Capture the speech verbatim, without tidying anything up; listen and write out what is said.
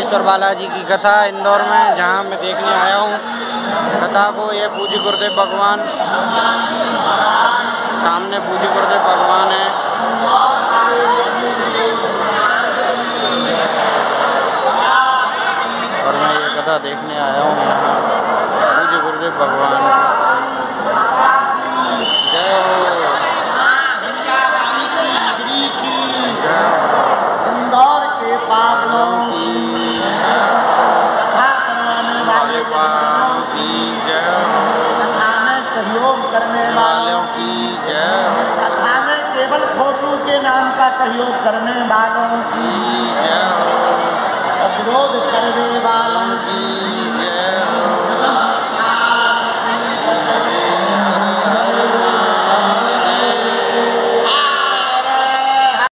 रामेश्वर बालाजी की कथा इंदौर में, जहां मैं देखने आया हूं कथा को। ये पूज्य गुरुदेव भगवान, सामने पूज्य गुरुदेव भगवान है। और मैं ये कथा देखने आया हूं यहाँ पूज्य गुरुदेव भगवान। जय हो। इंदौर के पावनों की कथा करवाने वाले की जय हो। कथा में सहयोग करने वालों की जय हो। कथा में केवल फोटो के नाम का सहयोग करने वालों की जय हो।